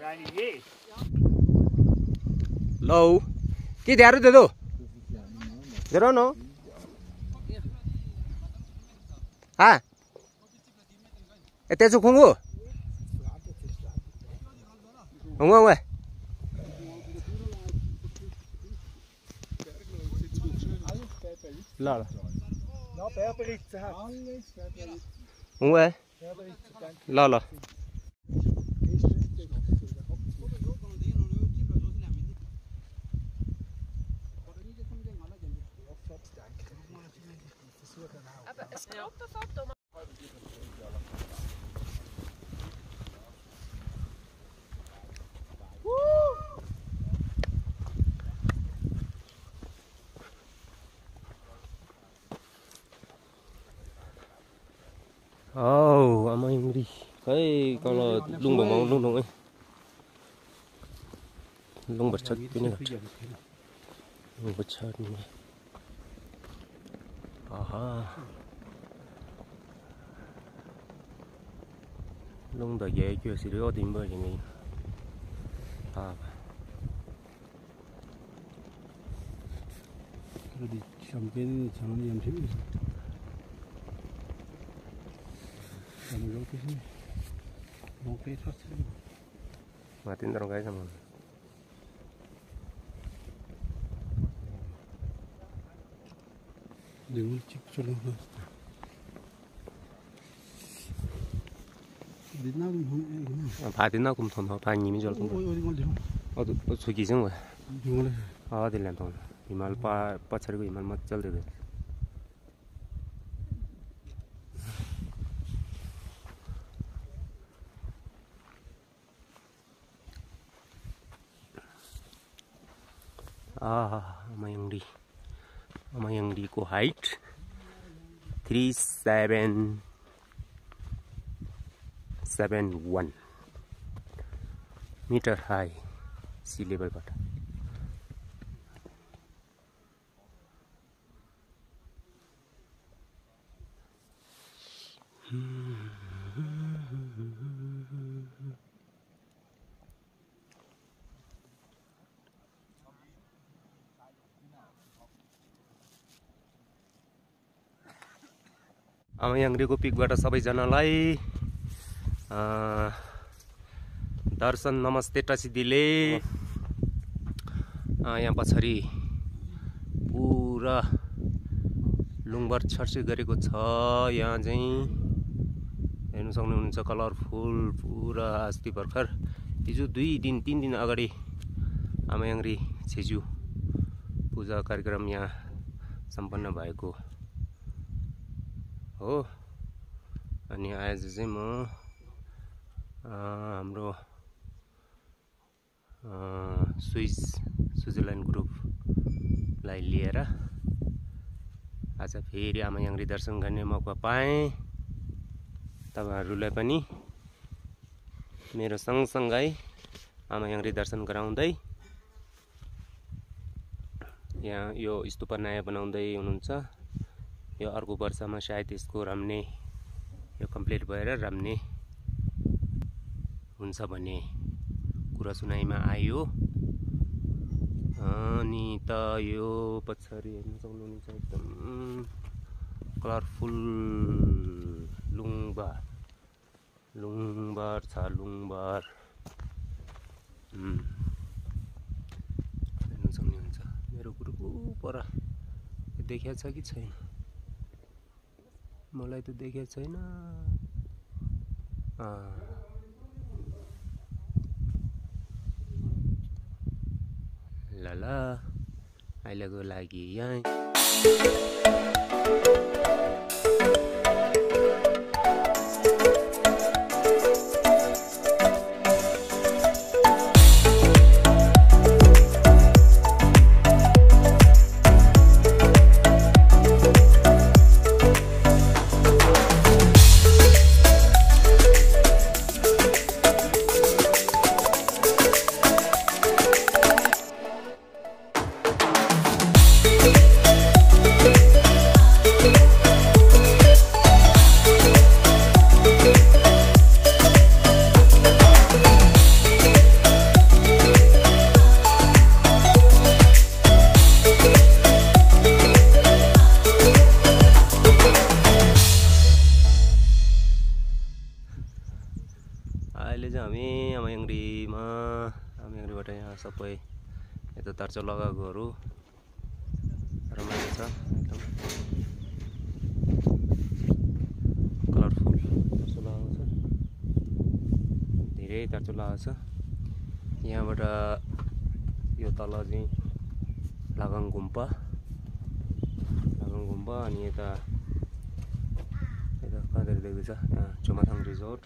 लो के ध्यारो दे दो जरा नो हाँ एते सुखुंगु हुँगु हुँगु ल ल हुँगु ल ल Oh, Aama yangri. Hey, kalau lung bang mau lung ấy, lung bật chát cái này, lung bật chát này. Aha, lung đã dễ chưa xí đứa tìm bơi như này. À, rồi đi xem cái chẳng đi làm thế gì. Matiin terus guys sama. Đừng chích cho nó thôi. Phá đến nào cũng thôn họ phá nhím cho nó. Ôi suy nghĩ xong rồi. Đi làm thôn. Imal pa chari ko imal mat chal de. Aama yangri ko height 3771 meter high sea level but Aama yangri को पिकबाट सबैजनालाई दर्शन नमस्ते टसिदिले यहाँ पछाडि पुरा लुङबर छर्सी गरेको छ यहाँ चाहिँ हेर्न सक्नुहुन्छ कलरफुल पुरा अस्ति भर्खर हिजो 3 दिन अगाडि आमा यangri छेजु पूजा कार्यक्रम यहाँ सम्पन्न भएको हो अनि आज चाहिँ म हाम्रो स्विट्जरल्यान्ड ग्रुपलाई लिएर आज फेरि आमा यangri दर्शन गर्ने मौका पाएँ तपाईहरुलाई पनि मेरो सँगसँगै आमा यangri दर्शन गराउँदै यहाँ यो स्तूप नयाँ बनाउँदै हुनुहुन्छ यो अर्को वर्षमा सायद यसको राम्ने यो कम्प्लिट भएर राम्ने हुन्छ भन्ने कुरा सुनाइमा आयो अनि त यो पछाडि हेर्न सक्नुहुन्छ एकदम कलरफुल लुङबर छ लुङबर हेर्न सक्नुहुन्छ मेरो ग्रुप पर देखिया छ कि छैन मलाई त देखेको छैन ल अहिलेको लागि यहाँ हामी आमा याङ्ग्रीमा आमा याङ्ग्रीबाट यहाँ सबै यता तार्चो लगाएकोहरू रमाइलो छ एकदम कलरफुल तार्चो लगाएको छ धेरै तार्चो लगाएको छ यहाँबाट यो तल चाहिँ लागाङ गुम्पा अनि यता कहाँनिर देख्दैछ यहाँ चुमाथाङ रिजोर्ट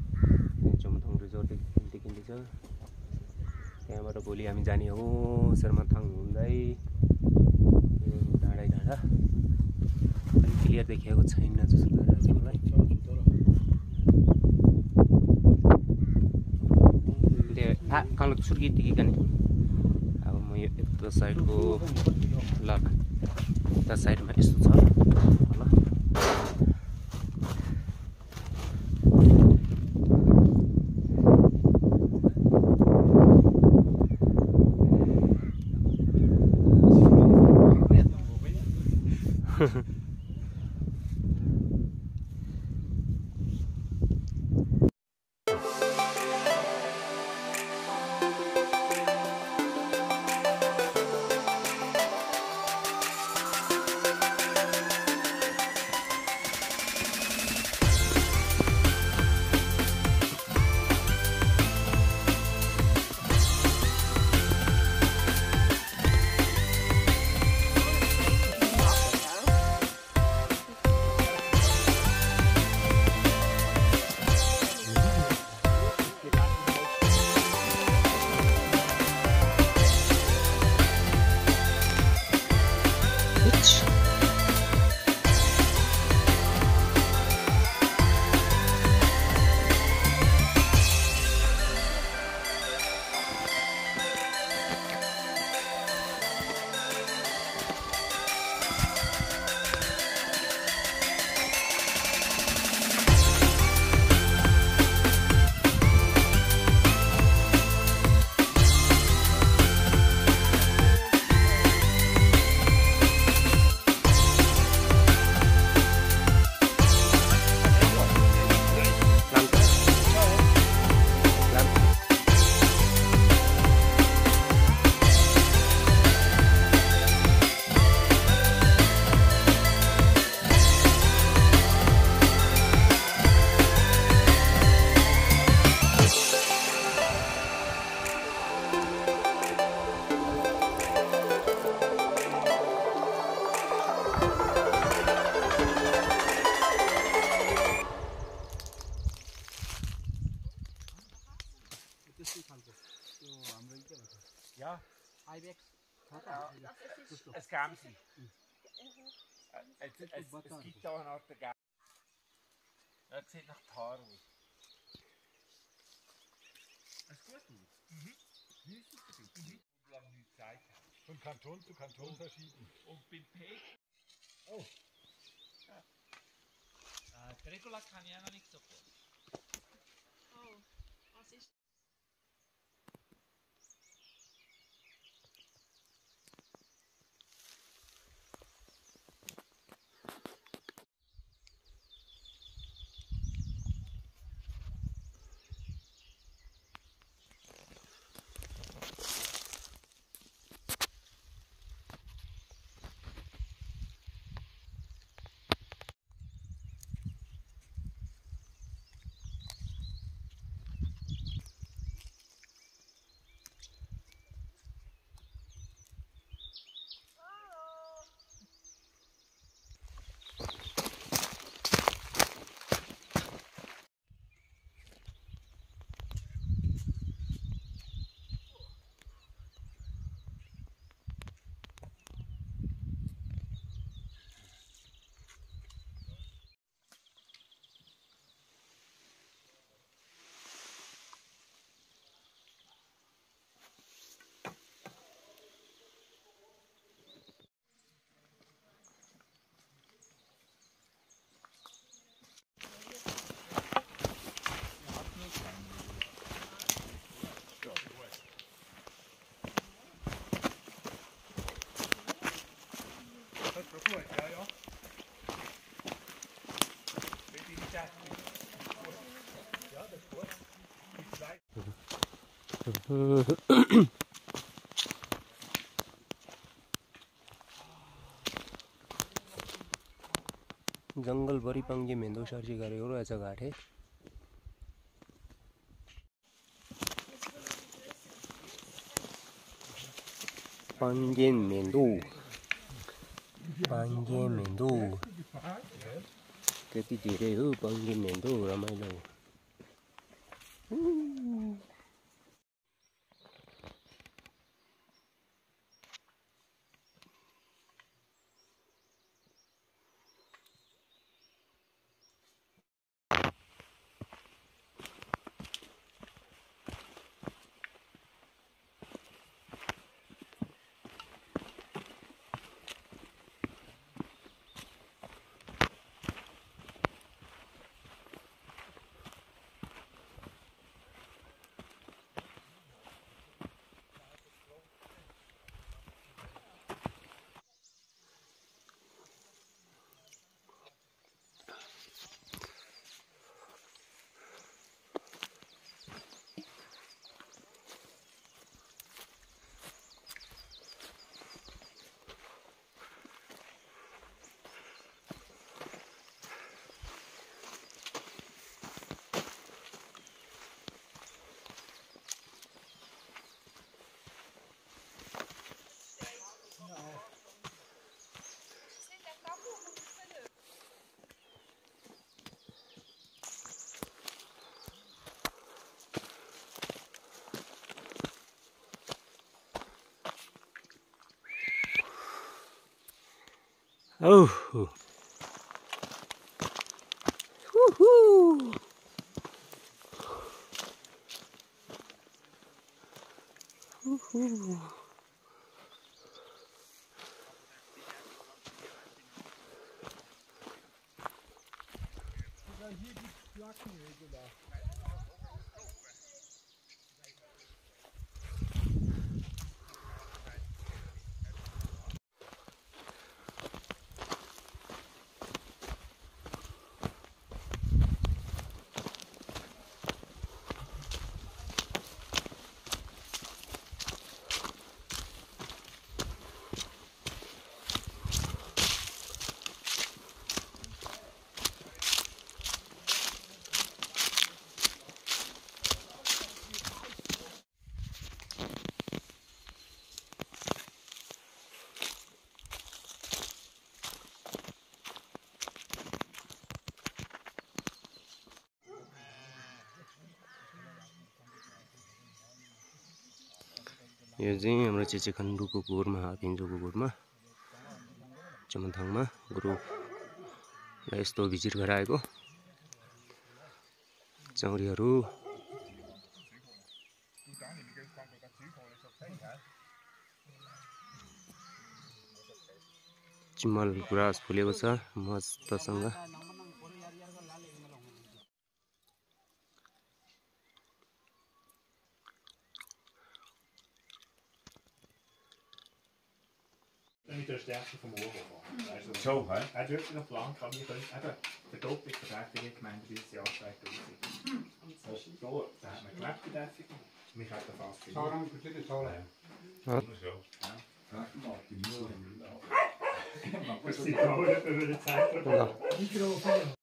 देखिँदैछ त्यहाँबाट भोलि हामी जाने हो शेरमाथाङ हुँदै डाँडै डाँडा अलिक क्लियर देखिएको छैन जस्तो लागिरहेको छ मलाई त्यो कालो छुर्की टिकेका नि अब म यो यता साइडको ल यता साइडमा यस्तो छ ल Ja, Ibex. Es kam sie. Es gibt auch noch der Gau. Er sieht nach Tar aus. Es ist gut aus. Wie ist es für dich? Wir haben nie Zeit. Von Kanton zu Kanton verschieden. Und beim Pech. Oh. Gregula kann ich ja noch nicht so gut. Oh, was ist? जंगलभरि पंगे मेंदो सर्ची गरेको रहेछ घाटे पंगे मेंदो कति धेरै हो पंगे मेंदो रमाइलो Oh. Woohoo. Woohoo. यो चाहिँ हाम्रो चेचेखण्डुको गोरमा पिन्जोको गोरमा चमनथाङमा गुरुलाई यस्तो भिजिट गराएको चौरीहरू चिमल गुराँस फुलेको छ मस्तसँग Dus de eerste vanmorgen van. Zo, hè? Hij drukt nog lang, kan je kunnen even verdoppelt verdächtig in gemeinde dieses Jahr 2000. Das ist da, da hat man gelebt verdächtig. Mich hat er fast viel. Zahlen, bitte zahlen. Ja. Sag mal, die Müll. Man muss die Tore über die Zeit.